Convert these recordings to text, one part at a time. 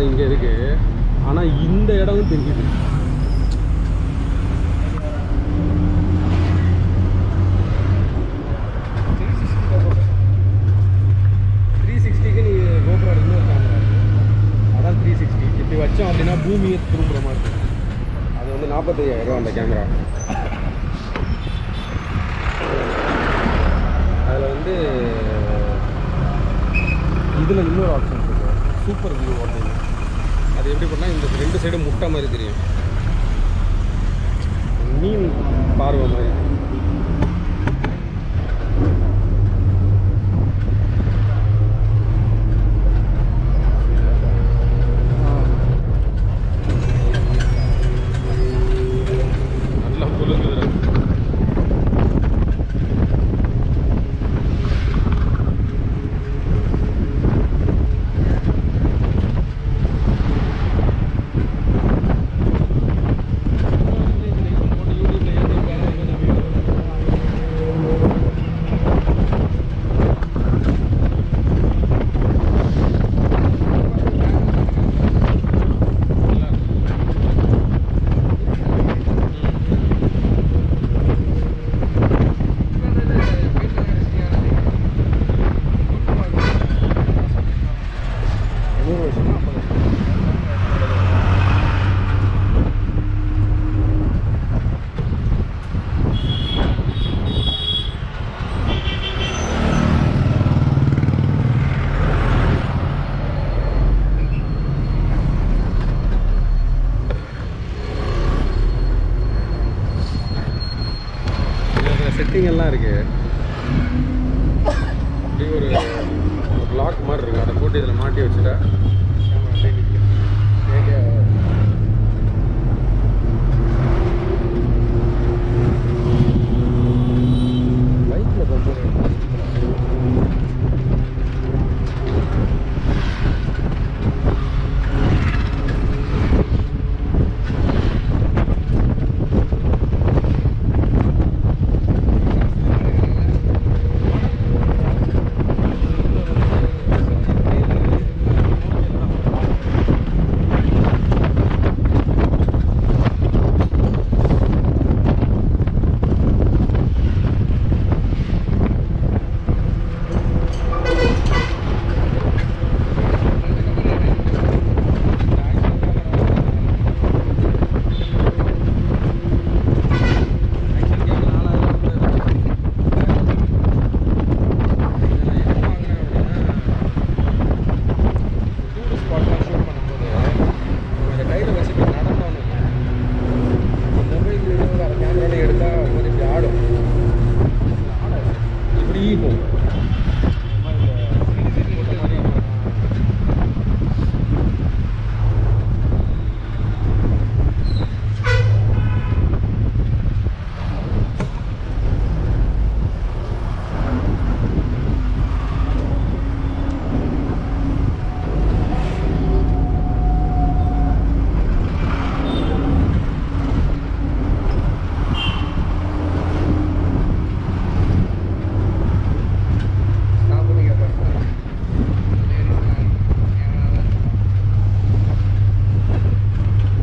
இங்கே இருக்குது. ஆனால் இந்த இடமும் தெரியுது. வச்சோம் அப்படின்னா பூமியை திரும்புகிற மாதிரி இருக்கும். அது வந்து 45,000 அந்த கேமரா. அதில் வந்து இதில் இன்னொரு ஆப்ஷன் இருக்குது, சூப்பர் வியூ அப்படின்னு. அது எப்படி பண்ணால் இந்த 2 சைடு முட்டை மாதிரி தெரியும், மீன் பார்வை மாதிரி. செட்டிங் எல்லாம் இருக்கு. அப்படியே ஒரு பிளாக் மாதிரி இருக்கு. அதை போட்டு இதில் மாட்டி வச்சுட்டா பைக்கில்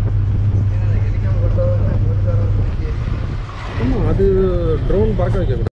அது ட்ரோன் பார்க்க வைக்க